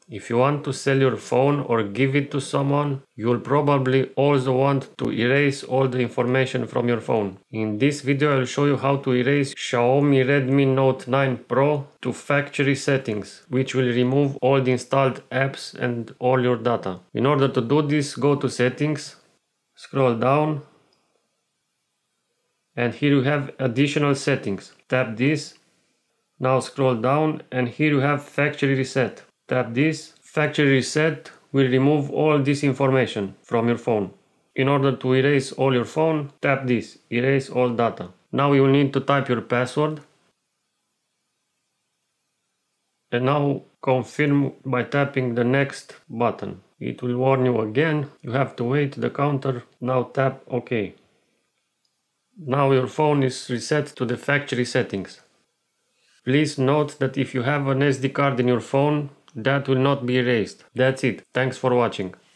If you want to sell your phone or give it to someone, you'll probably also want to erase all the information from your phone. In this video I'll show you how to erase Xiaomi Redmi Note 9 Pro to factory settings, which will remove all the installed apps and all your data. In order to do this, go to settings, scroll down, and here you have additional settings. Tap this. Now scroll down and here you have factory reset. Tap this. Factory reset will remove all this information from your phone. In order to erase all your phone, tap this. Erase all data. Now you will need to type your password. And now confirm by tapping the next button. It will warn you again. You have to wait the counter. Now tap OK. Now your phone is reset to the factory settings. Please note that if you have an SD card in your phone, that will not be erased. That's it. Thanks for watching.